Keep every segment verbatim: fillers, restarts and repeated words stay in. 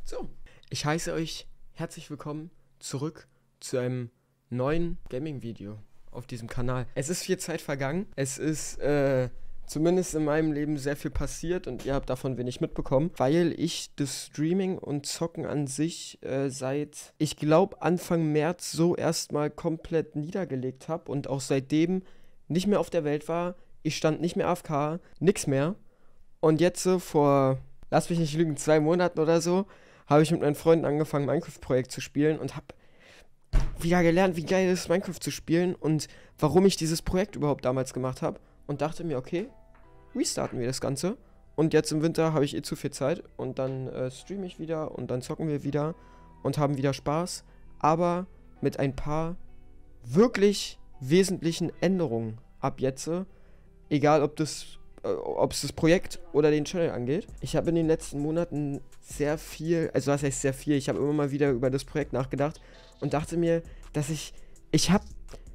So, ich heiße euch herzlich willkommen zurück zu einem neuen Gaming-Video auf diesem Kanal. Es ist viel Zeit vergangen, es ist äh, zumindest in meinem Leben sehr viel passiert und ihr habt davon wenig mitbekommen, weil ich das Streaming und Zocken an sich äh, seit, ich glaube, Anfang März so erstmal komplett niedergelegt habe und auch seitdem nicht mehr auf der Welt war. Ich stand nicht mehr A F K, nix mehr. Und jetzt so vor, lass mich nicht lügen, zwei Monaten oder so, habe ich mit meinen Freunden angefangen, Minecraft-Projekt zu spielen und habe wieder gelernt, wie geil es ist, Minecraft zu spielen und warum ich dieses Projekt überhaupt damals gemacht habe. Und dachte mir, okay, restarten wir das Ganze. Und jetzt im Winter habe ich eh zu viel Zeit und dann äh, streame ich wieder und dann zocken wir wieder und haben wieder Spaß. Aber mit ein paar wirklich wesentlichen Änderungen ab jetzt. Egal, ob das ob es das Projekt oder den Channel angeht. Ich habe in den letzten Monaten sehr viel, also was heißt sehr viel, ich habe immer mal wieder über das Projekt nachgedacht und dachte mir, dass ich, ich habe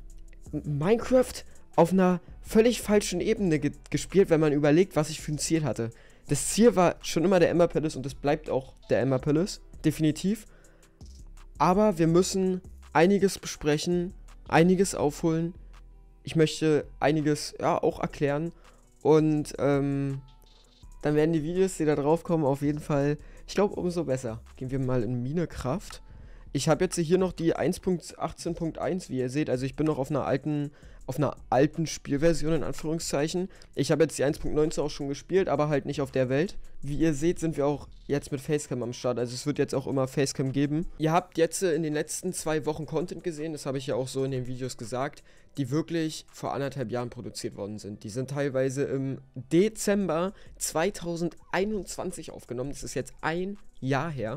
Minecraft auf einer völlig falschen Ebene ge gespielt, wenn man überlegt, was ich für ein Ziel hatte. Das Ziel war schon immer der Ember Palace und es bleibt auch der Ember Palace, definitiv. Aber wir müssen einiges besprechen, einiges aufholen. Ich möchte einiges, ja, auch erklären. Und ähm, dann werden die Videos, die da drauf kommen, auf jeden Fall, ich glaube, umso besser. Gehen wir mal in Minecraft. Ich habe jetzt hier noch die eins Punkt achtzehn Punkt eins, wie ihr seht. Also ich bin noch auf einer alten, auf einer alten Spielversion, in Anführungszeichen. Ich habe jetzt die eins Punkt neunzehn auch schon gespielt, aber halt nicht auf der Welt. Wie ihr seht, sind wir auch jetzt mit Facecam am Start. Also es wird jetzt auch immer Facecam geben. Ihr habt jetzt in den letzten zwei Wochen Content gesehen, das habe ich ja auch so in den Videos gesagt, die wirklich vor anderthalb Jahren produziert worden sind. Die sind teilweise im Dezember zweitausendeinundzwanzig aufgenommen. Das ist jetzt ein Jahr her.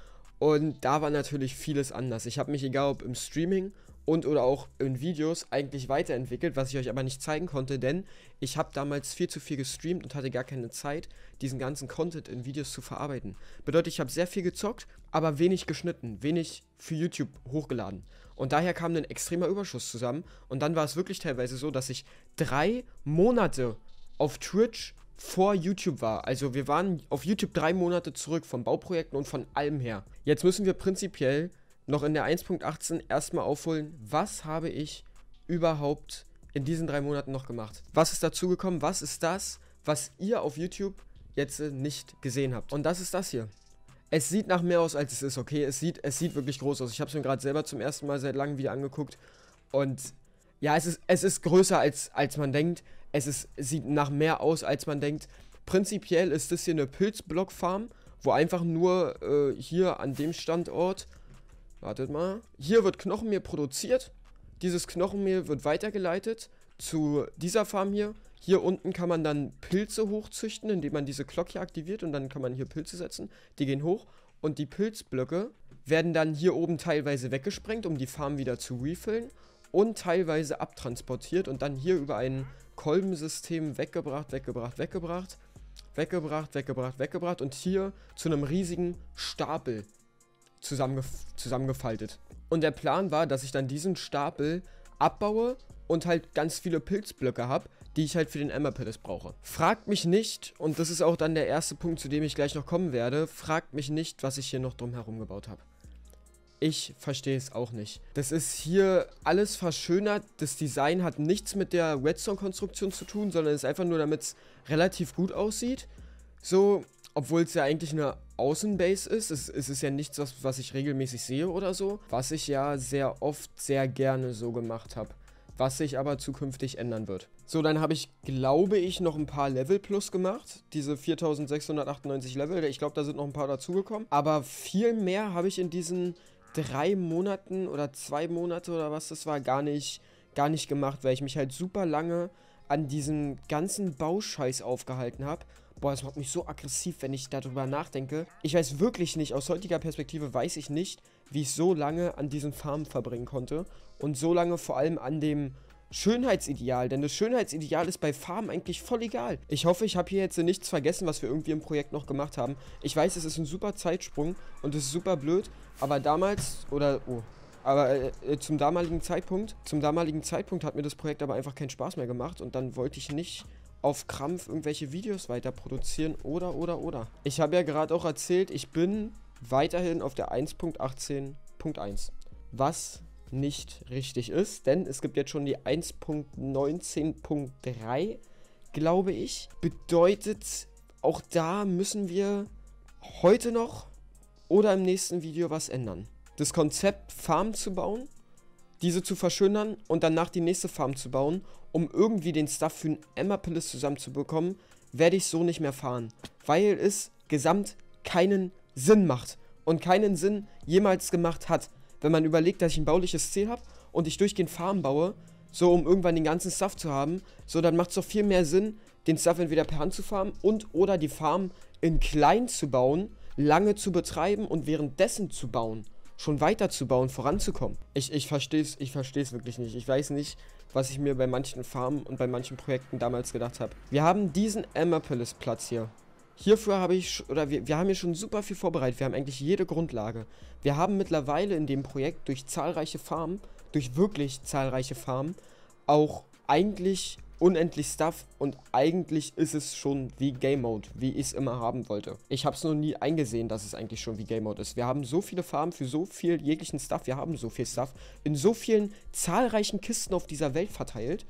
Und da war natürlich vieles anders. Ich habe mich, egal ob im Streaming und oder auch in Videos, eigentlich weiterentwickelt, was ich euch aber nicht zeigen konnte, denn ich habe damals viel zu viel gestreamt und hatte gar keine Zeit, diesen ganzen Content in Videos zu verarbeiten. Bedeutet, ich habe sehr viel gezockt, aber wenig geschnitten, wenig für YouTube hochgeladen. Und daher kam ein extremer Überschuss zusammen. Und dann war es wirklich teilweise so, dass ich drei Monate auf Twitch vor YouTube war. Also wir waren auf YouTube drei Monate zurück von Bauprojekten und von allem her. Jetzt müssen wir prinzipiell noch in der eins Punkt achtzehn erstmal aufholen, was habe ich überhaupt in diesen drei Monaten noch gemacht? Was ist dazugekommen? Was ist das, was ihr auf YouTube jetzt nicht gesehen habt? Und das ist das hier. Es sieht nach mehr aus, als es ist, okay? Es sieht, es sieht wirklich groß aus. Ich habe es mir gerade selber zum ersten Mal seit langem wieder angeguckt. Und ja, es ist, es ist größer, als, als man denkt. Es ist, sieht nach mehr aus, als man denkt. Prinzipiell ist das hier eine Pilzblock-Farm, wo einfach nur äh, hier an dem Standort, wartet mal, hier wird Knochenmehl produziert. Dieses Knochenmehl wird weitergeleitet zu dieser Farm hier. Hier unten kann man dann Pilze hochzüchten, indem man diese Glock hier aktiviert und dann kann man hier Pilze setzen. Die gehen hoch und die Pilzblöcke werden dann hier oben teilweise weggesprengt, um die Farm wieder zu refillen und teilweise abtransportiert und dann hier über ein Kolbensystem weggebracht, weggebracht, weggebracht, weggebracht, weggebracht, weggebracht und hier zu einem riesigen Stapel zusammengef zusammengefaltet. Und der Plan war, dass ich dann diesen Stapel abbaue und halt ganz viele Pilzblöcke habe, die ich halt für den Ember Palace brauche. Fragt mich nicht, und das ist auch dann der erste Punkt, zu dem ich gleich noch kommen werde, fragt mich nicht, was ich hier noch drumherum gebaut habe. Ich verstehe es auch nicht. Das ist hier alles verschönert. Das Design hat nichts mit der Redstone-Konstruktion zu tun, sondern ist einfach nur, damit es relativ gut aussieht. So, obwohl es ja eigentlich eine Außenbase ist. Es, es ist ja nichts, was, was ich regelmäßig sehe oder so. Was ich ja sehr oft sehr gerne so gemacht habe. Was sich aber zukünftig ändern wird. So, dann habe ich, glaube ich, noch ein paar Level plus gemacht. Diese viertausendsechshundertachtundneunzig Level. Ich glaube, da sind noch ein paar dazugekommen. Aber viel mehr habe ich in diesen drei Monaten oder zwei Monate oder was das war, gar nicht, gar nicht gemacht, weil ich mich halt super lange an diesem ganzen Bauscheiß aufgehalten habe. Boah, das macht mich so aggressiv, wenn ich darüber nachdenke. Ich weiß wirklich nicht, aus heutiger Perspektive weiß ich nicht, wie ich so lange an diesen Farmen verbringen konnte. Und so lange vor allem an dem Schönheitsideal. Denn das Schönheitsideal ist bei Farmen eigentlich voll egal. Ich hoffe, ich habe hier jetzt nichts vergessen, was wir irgendwie im Projekt noch gemacht haben. Ich weiß, es ist ein super Zeitsprung und es ist super blöd. Aber damals, oder, oh, aber äh, zum damaligen Zeitpunkt, zum damaligen Zeitpunkt hat mir das Projekt aber einfach keinen Spaß mehr gemacht. Und dann wollte ich nicht auf Krampf irgendwelche Videos weiter produzieren oder, oder, oder. Ich habe ja gerade auch erzählt, ich bin weiterhin auf der eins Punkt achtzehn Punkt eins. Was nicht richtig ist, denn es gibt jetzt schon die eins Punkt neunzehn Punkt drei, glaube ich. Bedeutet, auch da müssen wir heute noch oder im nächsten Video was ändern. Das Konzept, Farm zu bauen, diese zu verschönern und danach die nächste Farm zu bauen, um irgendwie den Stuff für einen Emma-Palace zusammenzubekommen, werde ich so nicht mehr fahren, weil es gesamt keinen Sinn macht und keinen Sinn jemals gemacht hat. Wenn man überlegt, dass ich ein bauliches Ziel habe und ich durchgehend Farm baue, so um irgendwann den ganzen Stuff zu haben, so dann macht es doch viel mehr Sinn, den Stuff entweder per Hand zu farmen und oder die Farm in klein zu bauen, lange zu betreiben und währenddessen zu bauen, schon weiter zu bauen, voranzukommen. Ich, ich verstehe es ich versteh's wirklich nicht. Ich weiß nicht, was ich mir bei manchen Farmen und bei manchen Projekten damals gedacht habe. Wir haben diesen Emma Palace Platz hier. Hierfür habe ich, oder wir, wir haben hier schon super viel vorbereitet. Wir haben eigentlich jede Grundlage. Wir haben mittlerweile in dem Projekt durch zahlreiche Farmen, durch wirklich zahlreiche Farmen, auch eigentlich unendlich Stuff und eigentlich ist es schon wie Game Mode, wie ich es immer haben wollte. Ich habe es noch nie eingesehen, dass es eigentlich schon wie Game Mode ist. Wir haben so viele Farben für so viel jeglichen Stuff, wir haben so viel Stuff in so vielen zahlreichen Kisten auf dieser Welt verteilt,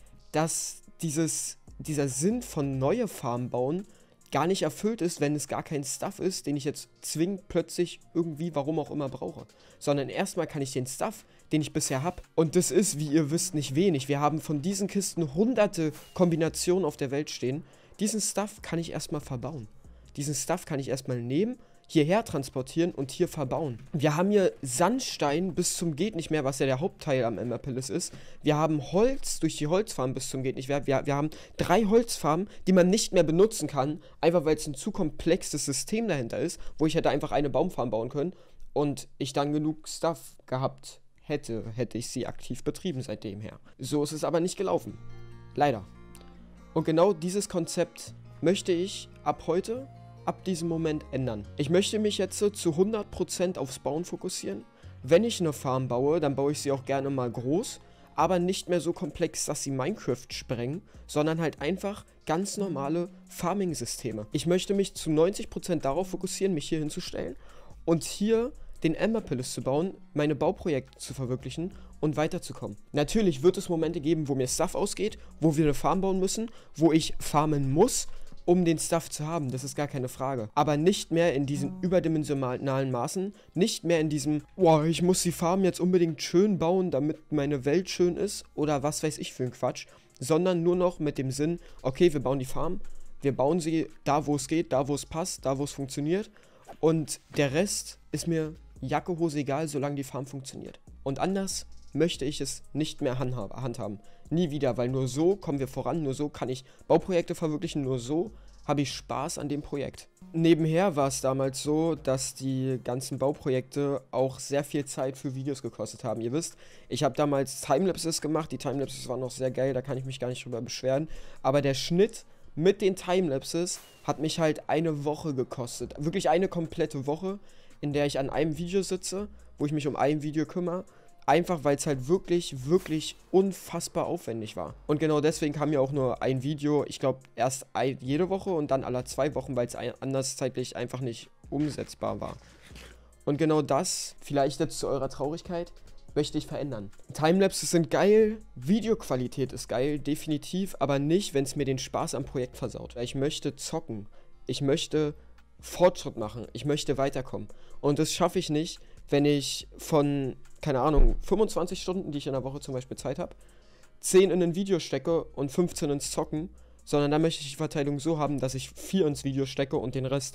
dass dieses, dieser Sinn von neue Farmen bauen gar nicht erfüllt ist, wenn es gar kein Stuff ist, den ich jetzt zwingend plötzlich irgendwie, warum auch immer, brauche. Sondern erstmal kann ich den Stuff, den ich bisher habe, und das ist, wie ihr wisst, nicht wenig. Wir haben von diesen Kisten hunderte Kombinationen auf der Welt stehen. Diesen Stuff kann ich erstmal verbauen. Diesen Stuff kann ich erstmal nehmen, hierher transportieren und hier verbauen. Wir haben hier Sandstein bis zum geht nicht mehr, was ja der Hauptteil am Emma Palace ist. Wir haben Holz durch die Holzfarm bis zum geht nicht mehr. Wir, wir haben drei Holzfarmen, die man nicht mehr benutzen kann, einfach weil es ein zu komplexes System dahinter ist, wo ich hätte einfach eine Baumfarm bauen können und ich dann genug Stuff gehabt hätte, hätte ich sie aktiv betrieben seitdem her. So ist es aber nicht gelaufen. Leider. Und genau dieses Konzept möchte ich ab heute, ab diesem Moment ändern. Ich möchte mich jetzt zu hundert Prozent aufs Bauen fokussieren. Wenn ich eine Farm baue, dann baue ich sie auch gerne mal groß, aber nicht mehr so komplex, dass sie Minecraft sprengen, sondern halt einfach ganz normale Farming-Systeme. Ich möchte mich zu neunzig Prozent darauf fokussieren, mich hier hinzustellen und hier den Emma Palace zu bauen, meine Bauprojekte zu verwirklichen und weiterzukommen. Natürlich wird es Momente geben, wo mir Stuff ausgeht, wo wir eine Farm bauen müssen, wo ich farmen muss, um den Stuff zu haben, das ist gar keine Frage. Aber nicht mehr in diesen überdimensionalen Maßen, nicht mehr in diesem, boah, ich muss die Farm jetzt unbedingt schön bauen, damit meine Welt schön ist oder was weiß ich für ein Quatsch, sondern nur noch mit dem Sinn, okay, wir bauen die Farm, wir bauen sie da, wo es geht, da, wo es passt, da, wo es funktioniert und der Rest ist mir Jacke, Hose egal, solange die Farm funktioniert. Und anders möchte ich es nicht mehr handhaben. Nie wieder, weil nur so kommen wir voran, nur so kann ich Bauprojekte verwirklichen, nur so habe ich Spaß an dem Projekt. Nebenher war es damals so, dass die ganzen Bauprojekte auch sehr viel Zeit für Videos gekostet haben. Ihr wisst, ich habe damals Timelapses gemacht, die Timelapses waren noch sehr geil, da kann ich mich gar nicht drüber beschweren, aber der Schnitt mit den Timelapses hat mich halt eine Woche gekostet. Wirklich eine komplette Woche, in der ich an einem Video sitze, wo ich mich um ein Video kümmere. Einfach, weil es halt wirklich, wirklich unfassbar aufwendig war. Und genau deswegen kam ja auch nur ein Video, ich glaube, erst ein, jede Woche und dann alle zwei Wochen, weil es anders zeitlich einfach nicht umsetzbar war. Und genau das, vielleicht jetzt zu eurer Traurigkeit, möchte ich verändern. Timelapses sind geil, Videoqualität ist geil, definitiv, aber nicht, wenn es mir den Spaß am Projekt versaut. Ich möchte zocken, ich möchte Fortschritt machen, ich möchte weiterkommen. Und das schaffe ich nicht, wenn ich von, keine Ahnung, fünfundzwanzig Stunden, die ich in der Woche zum Beispiel Zeit habe, zehn in ein Video stecke und fünfzehn ins Zocken, sondern da möchte ich die Verteilung so haben, dass ich vier ins Video stecke und den Rest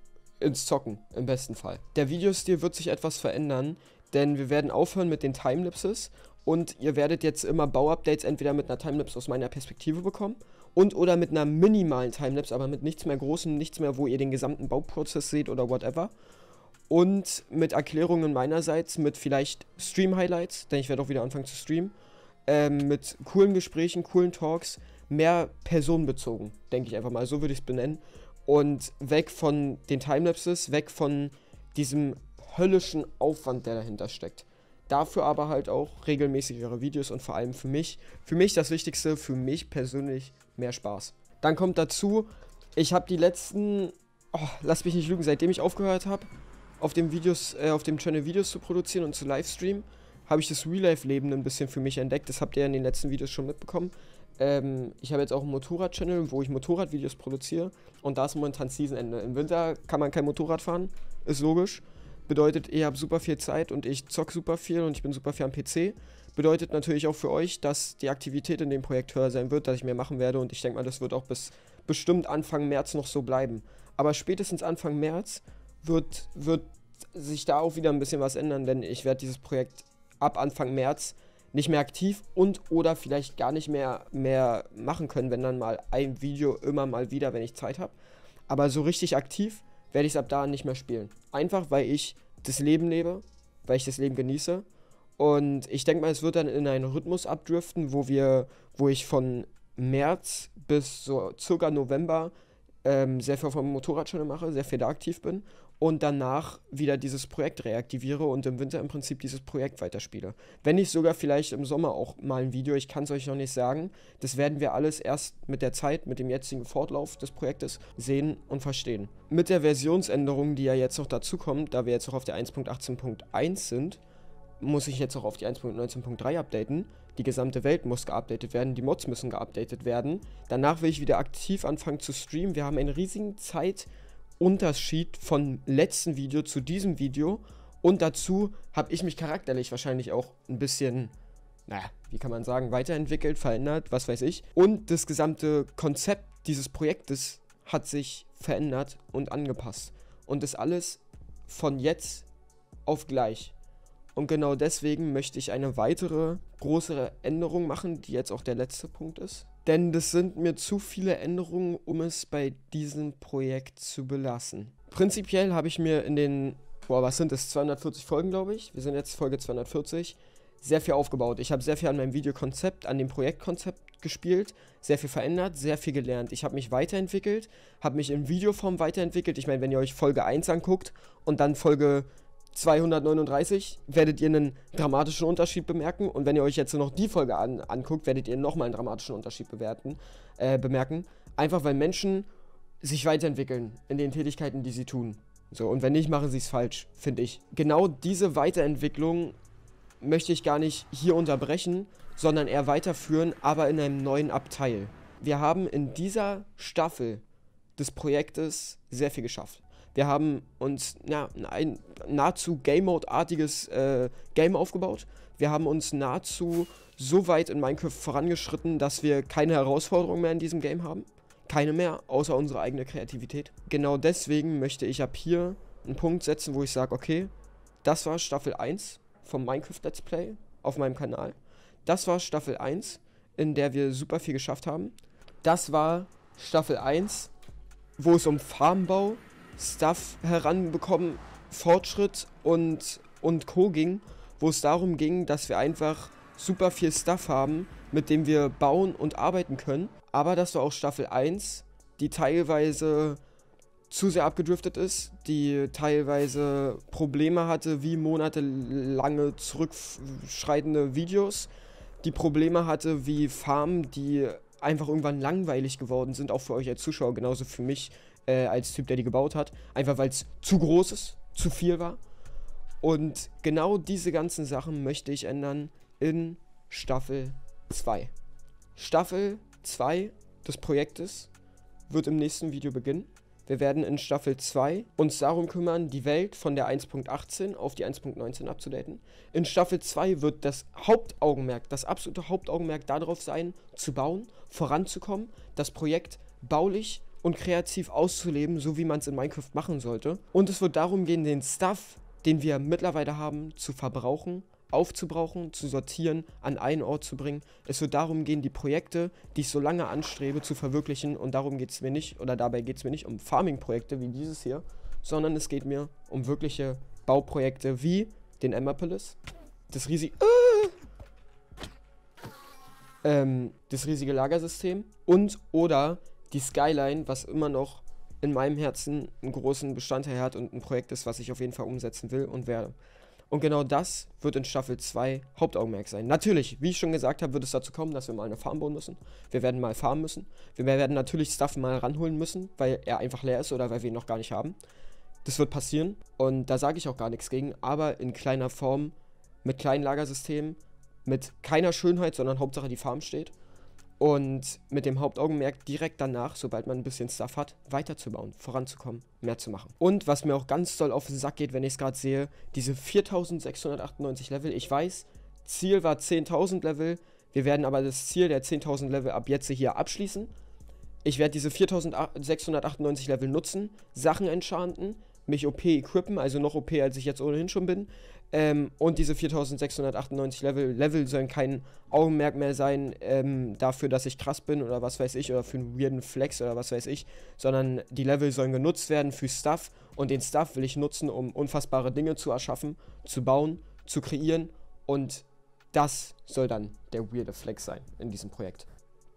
ins Zocken, im besten Fall. Der Videostil wird sich etwas verändern, denn wir werden aufhören mit den Timelapses und ihr werdet jetzt immer Bauupdates entweder mit einer Timelapse aus meiner Perspektive bekommen und oder mit einer minimalen Timelapse, aber mit nichts mehr Großem, nichts mehr, wo ihr den gesamten Bauprozess seht oder whatever. Und mit Erklärungen meinerseits, mit vielleicht Stream-Highlights, denn ich werde auch wieder anfangen zu streamen, ähm, mit coolen Gesprächen, coolen Talks, mehr personenbezogen, denke ich einfach mal, so würde ich es benennen. Und weg von den Timelapses, weg von diesem höllischen Aufwand, der dahinter steckt. Dafür aber halt auch regelmäßigere Videos und vor allem für mich, für mich das Wichtigste, für mich persönlich mehr Spaß. Dann kommt dazu, ich habe die letzten, oh, lass mich nicht lügen, seitdem ich aufgehört habe, auf dem Videos, äh, auf dem Channel Videos zu produzieren und zu Livestreamen, habe ich das Real-Life-Leben ein bisschen für mich entdeckt. Das habt ihr in den letzten Videos schon mitbekommen. Ähm, ich habe jetzt auch einen Motorrad-Channel, wo ich Motorradvideos produziere. Und da ist momentan Seasonende. Im Winter kann man kein Motorrad fahren, ist logisch. Bedeutet, ihr habt super viel Zeit und ich zock super viel und ich bin super viel am P C. Bedeutet natürlich auch für euch, dass die Aktivität in dem Projekt höher sein wird, dass ich mehr machen werde. Und ich denke mal, das wird auch bis bestimmt Anfang März noch so bleiben. Aber spätestens Anfang März wird, wird sich da auch wieder ein bisschen was ändern, denn ich werde dieses Projekt ab Anfang März nicht mehr aktiv und oder vielleicht gar nicht mehr, mehr machen können, wenn dann mal ein Video immer mal wieder, wenn ich Zeit habe. Aber so richtig aktiv werde ich es ab da nicht mehr spielen. Einfach, weil ich das Leben lebe, weil ich das Leben genieße. Und ich denke mal, es wird dann in einen Rhythmus abdriften, wo wir, wo ich von März bis so circa November ähm, sehr viel auf meinem Motorradchannel mache, sehr viel da aktiv bin und danach wieder dieses Projekt reaktiviere und im Winter im Prinzip dieses Projekt weiterspiele. Wenn nicht sogar vielleicht im Sommer auch mal ein Video, ich kann es euch noch nicht sagen. Das werden wir alles erst mit der Zeit, mit dem jetzigen Fortlauf des Projektes sehen und verstehen. Mit der Versionsänderung, die ja jetzt noch dazu kommt, da wir jetzt auch auf der eins Punkt achtzehn Punkt eins sind, muss ich jetzt auch auf die eins Punkt neunzehn Punkt drei updaten. Die gesamte Welt muss geupdatet werden, die Mods müssen geupdatet werden. Danach will ich wieder aktiv anfangen zu streamen. Wir haben einen riesigen Zeitunterschied von letzten Video zu diesem Video. Und dazu habe ich mich charakterlich wahrscheinlich auch ein bisschen, naja, wie kann man sagen, weiterentwickelt, verändert, was weiß ich. Und das gesamte Konzept dieses Projektes hat sich verändert und angepasst. Und das alles von jetzt auf gleich. Und genau deswegen möchte ich eine weitere größere Änderung machen, die jetzt auch der letzte Punkt ist. Denn das sind mir zu viele Änderungen, um es bei diesem Projekt zu belassen. Prinzipiell habe ich mir in den, boah, was sind das, zweihundertvierzig Folgen, glaube ich. Wir sind jetzt Folge zweihundertvierzig. Sehr viel aufgebaut. Ich habe sehr viel an meinem Videokonzept, an dem Projektkonzept gespielt, sehr viel verändert, sehr viel gelernt. Ich habe mich weiterentwickelt, habe mich in Videoform weiterentwickelt. Ich meine, wenn ihr euch Folge eins anguckt und dann Folge zweihundertneununddreißig, werdet ihr einen dramatischen Unterschied bemerken. Und wenn ihr euch jetzt noch die Folge an, anguckt, werdet ihr nochmal einen dramatischen Unterschied bewerten, äh, bemerken. Einfach weil Menschen sich weiterentwickeln in den Tätigkeiten, die sie tun. So, und wenn nicht, machen sie es falsch, finde ich. Genau diese Weiterentwicklung möchte ich gar nicht hier unterbrechen, sondern eher weiterführen, aber in einem neuen Abteil. Wir haben in dieser Staffel des Projektes sehr viel geschafft. Wir haben uns ja, ein nahezu Game-Mode-artiges äh, Game aufgebaut. Wir haben uns nahezu so weit in Minecraft vorangeschritten, dass wir keine Herausforderungen mehr in diesem Game haben. Keine mehr, außer unsere eigene Kreativität. Genau deswegen möchte ich ab hier einen Punkt setzen, wo ich sage, okay, das war Staffel eins vom Minecraft Let's Play auf meinem Kanal. Das war Staffel eins, in der wir super viel geschafft haben. Das war Staffel eins, wo es um Farmbau, Stuff heranbekommen, Fortschritt und, und Co. ging, wo es darum ging, dass wir einfach super viel Stuff haben, mit dem wir bauen und arbeiten können. Aber das war auch Staffel eins, die teilweise zu sehr abgedriftet ist, die teilweise Probleme hatte, wie monatelange zurückschreitende Videos, die Probleme hatte wie Farmen, die einfach irgendwann langweilig geworden sind, auch für euch als Zuschauer, genauso für mich äh, als Typ, der die gebaut hat, einfach weil es zu groß ist, zu viel war. Und genau diese ganzen Sachen möchte ich ändern in Staffel zwei. Staffel zwei des Projektes wird im nächsten Video beginnen. Wir werden in Staffel zwei uns darum kümmern, die Welt von der eins Punkt achtzehn auf die eins Punkt neunzehn abzudaten. In Staffel zwei wird das Hauptaugenmerk, das absolute Hauptaugenmerk darauf sein, zu bauen, voranzukommen, das Projekt baulich und kreativ auszuleben, so wie man es in Minecraft machen sollte. Und es wird darum gehen, den Stuff, den wir mittlerweile haben, zu verbrauchen, aufzubrauchen, zu sortieren, an einen Ort zu bringen. Es wird darum gehen, die Projekte, die ich so lange anstrebe, zu verwirklichen. Und darum geht es mir nicht, oder dabei geht es mir nicht um Farming-Projekte wie dieses hier, sondern es geht mir um wirkliche Bauprojekte wie den Emberpalace, das riesige, äh, ähm, das riesige Lagersystem und oder die Skyline, was immer noch in meinem Herzen einen großen Bestandteil hat und ein Projekt ist, was ich auf jeden Fall umsetzen will und werde. Und genau das wird in Staffel zwei Hauptaugenmerk sein. Natürlich, wie ich schon gesagt habe, wird es dazu kommen, dass wir mal eine Farm bauen müssen. Wir werden mal farmen müssen. Wir werden natürlich Stuff mal ranholen müssen, weil er einfach leer ist oder weil wir ihn noch gar nicht haben. Das wird passieren und da sage ich auch gar nichts gegen, aber in kleiner Form, mit kleinen Lagersystemen, mit keiner Schönheit, sondern Hauptsache die Farm steht. Und mit dem Hauptaugenmerk direkt danach, sobald man ein bisschen Stuff hat, weiterzubauen, voranzukommen, mehr zu machen. Und was mir auch ganz doll auf den Sack geht, wenn ich es gerade sehe, diese viertausendsechshundertachtundneunzig Level. Ich weiß, Ziel war zehntausend Level. Wir werden aber das Ziel der zehntausend Level ab jetzt hier abschließen. Ich werde diese viertausendsechshundertachtundneunzig Level nutzen, Sachen enchanten, mich O P equippen, also noch O P, als ich jetzt ohnehin schon bin. Ähm, und diese viertausendsechshundertachtundneunzig Level, Level sollen kein Augenmerk mehr sein ähm, dafür, dass ich krass bin oder was weiß ich, oder für einen weirden Flex oder was weiß ich, sondern die Level sollen genutzt werden für Stuff und den Stuff will ich nutzen, um unfassbare Dinge zu erschaffen, zu bauen, zu kreieren und das soll dann der weirde Flex sein in diesem Projekt.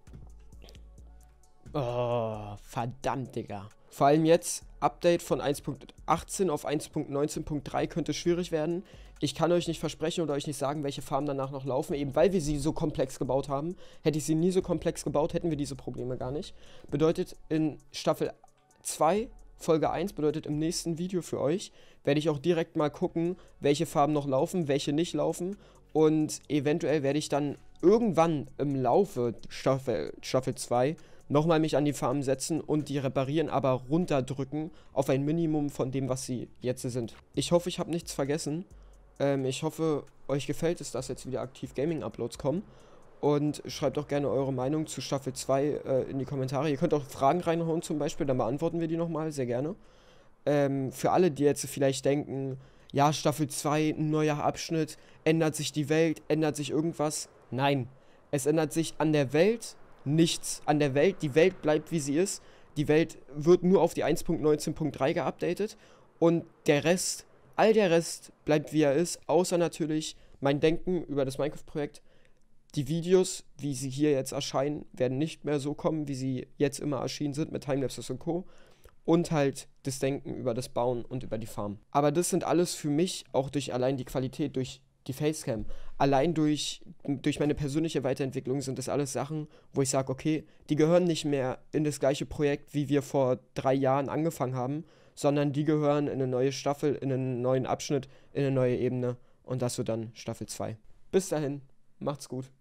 Oh, verdammt, Digga. Vor allem jetzt, Update von eins Punkt achtzehn auf eins Punkt neunzehn Punkt drei könnte schwierig werden. Ich kann euch nicht versprechen oder euch nicht sagen, welche Farmen danach noch laufen. Eben weil wir sie so komplex gebaut haben. Hätte ich sie nie so komplex gebaut, hätten wir diese Probleme gar nicht. Bedeutet, in Staffel zwei, Folge eins, bedeutet im nächsten Video für euch, werde ich auch direkt mal gucken, welche Farben noch laufen, welche nicht laufen. Und eventuell werde ich dann irgendwann im Laufe Staffel, Staffel zwei nochmal mich an die Farmen setzen und die reparieren, aber runterdrücken auf ein Minimum von dem, was sie jetzt sind. Ich hoffe, ich habe nichts vergessen. Ähm, ich hoffe, euch gefällt es, dass jetzt wieder aktiv Gaming-Uploads kommen. Und schreibt auch gerne eure Meinung zu Staffel zwei äh, in die Kommentare. Ihr könnt auch Fragen reinhauen zum Beispiel, dann beantworten wir die nochmal, sehr gerne. Ähm, für alle, die jetzt vielleicht denken, ja, Staffel zwei, ein neuer Abschnitt, ändert sich die Welt, ändert sich irgendwas. Nein, es ändert sich an der Welt nichts. An der Welt, die Welt bleibt wie sie ist. Die Welt wird nur auf die eins Punkt neunzehn Punkt drei geupdatet und der Rest, all der Rest bleibt wie er ist, außer natürlich mein Denken über das Minecraft-Projekt. Die Videos, wie sie hier jetzt erscheinen, werden nicht mehr so kommen, wie sie jetzt immer erschienen sind mit Timelapses und Co. Und halt das Denken über das Bauen und über die Farm. Aber das sind alles für mich, auch durch allein die Qualität, durch die Facecam, allein durch, durch meine persönliche Weiterentwicklung sind das alles Sachen, wo ich sage, okay, die gehören nicht mehr in das gleiche Projekt, wie wir vor drei Jahren angefangen haben, sondern die gehören in eine neue Staffel, in einen neuen Abschnitt, in eine neue Ebene und das wird dann Staffel zwei. Bis dahin, macht's gut.